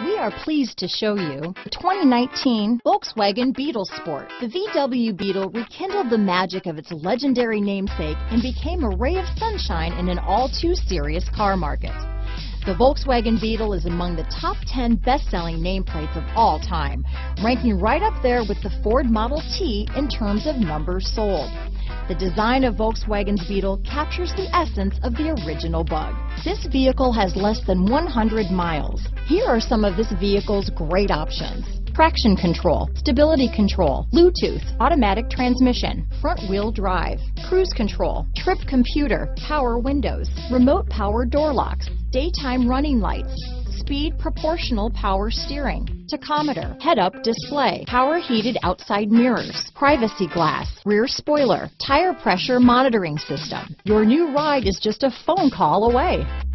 We are pleased to show you the 2019 Volkswagen Beetle Sport. The VW Beetle rekindled the magic of its legendary namesake and became a ray of sunshine in an all-too-serious car market. The Volkswagen Beetle is among the top 10 best-selling nameplates of all time, ranking right up there with the Ford Model T in terms of numbers sold. The design of Volkswagen's Beetle captures the essence of the original bug. This vehicle has less than 100 miles. Here are some of this vehicle's great options: traction control, stability control, Bluetooth, automatic transmission, front wheel drive, cruise control, trip computer, power windows, remote power door locks, daytime running lights, speed proportional power steering, tachometer, head-up display, power heated outside mirrors, privacy glass, rear spoiler, tire pressure monitoring system. Your new ride is just a phone call away.